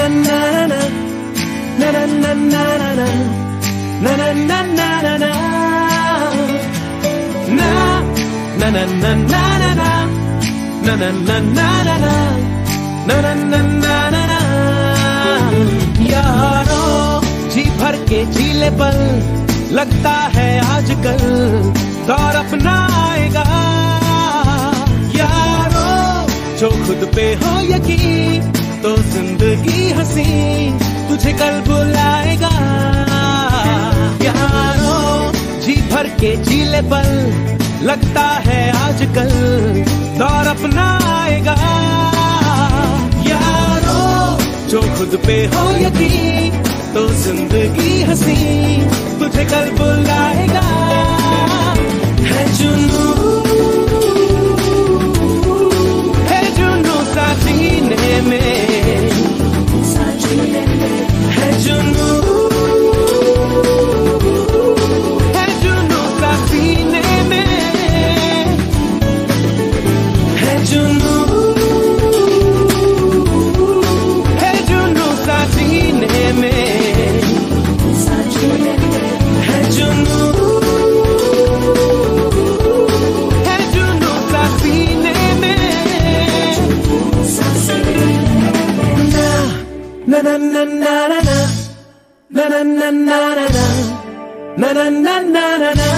यारो जी भर के जीले पल, लगता है आजकल दौर अपना आएगा। यारो जो खुद पे हो यकीन, तो जिंदगी हंसी तुझे कल बुलाएगा। यारो जी भर के जीले पल, लगता है आजकल दौर अपना आएगा। यारो जो खुद पे हो यकीन, तो जिंदगी हंसी तुझे कल बुलाएगा। है जुनू सा सीने में, है जुनू सा सीने में, है जुनू सा सीने में, है जुनू सा सीने में। Na na na na na na na na na na na na na na na na।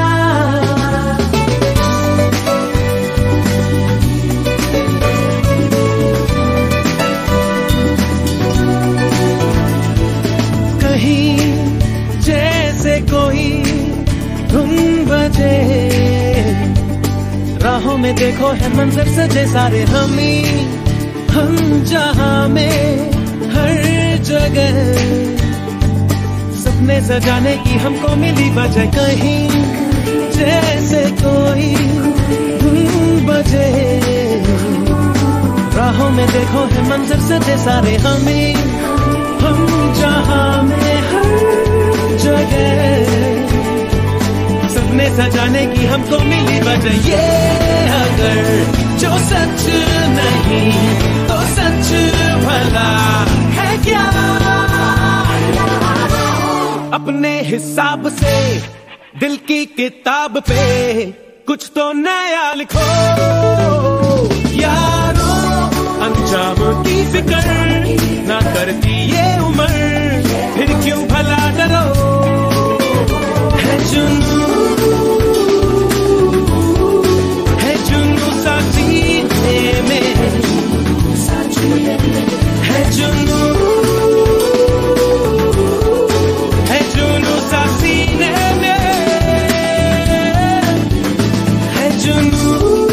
कहीं जैसे कोई धुन बजे, राहों में देखो है मंजर सजे सारे हम जहां में हर जगह, सपने सजाने की हमको मिली वजह। कहीं जैसे कोई धुन बजे, राहों में देखो है मंजर सजे सारे हम जहां में हर जगह, सपने सजाने की हमको मिली वजह। ये अगर जो सच नहीं तो सच भला है क्या? अपने हिसाब से दिल की किताब पे कुछ तो नया लिखो। यारो अंजाम की फिक्र ना करती ये उम्र, फिर क्यों भला डरो। है जुनू सा सीने में, है जुनू सा सीने में, है जुनू।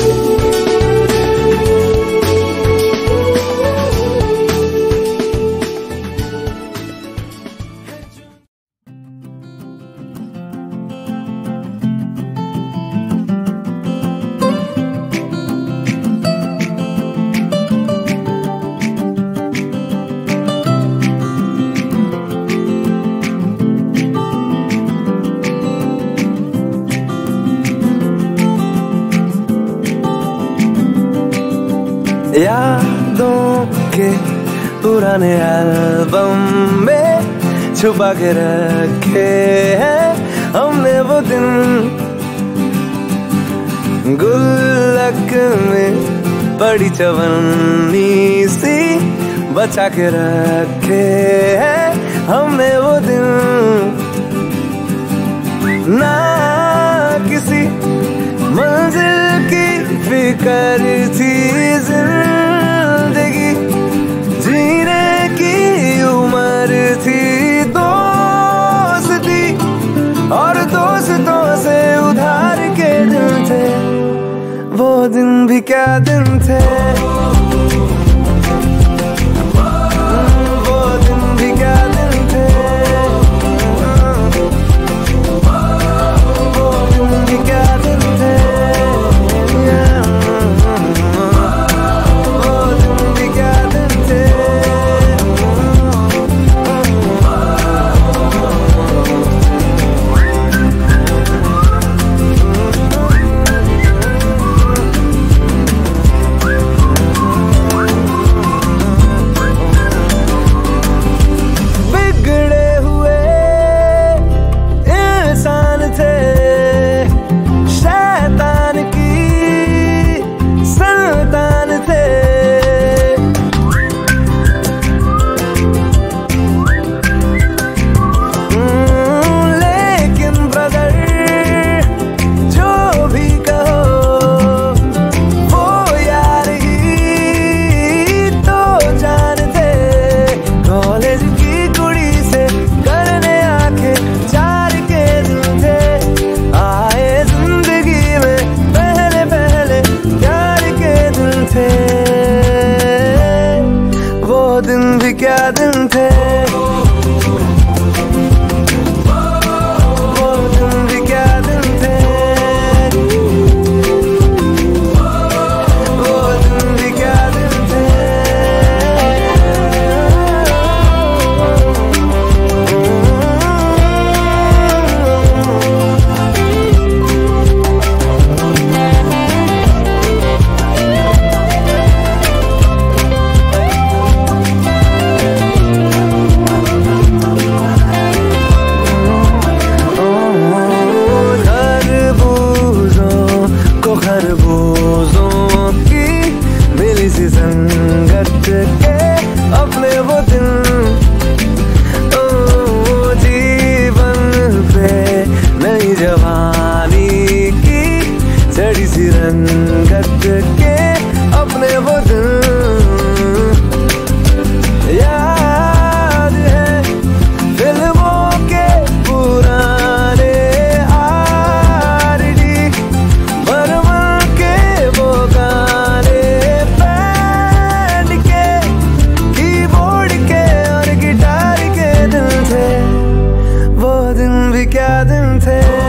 यादों के पुराने एल्बम में छुपा के रखे हैं हमने वो दिन, गुल्लक में बड़ी चवन्नी सी बचा के रखे हैं हमने वो दिन। ना किसी मंजिल की फिक्र थी, जिंदगी जीने की उम्र थी। दोस्ती और दोस्तों से उधार के दिन थे, वो दिन भी क्या दिन थे। वो दिन भी क्या दिन थे, वो दिन भी क्या दिन थे। भी क्या दिन थे।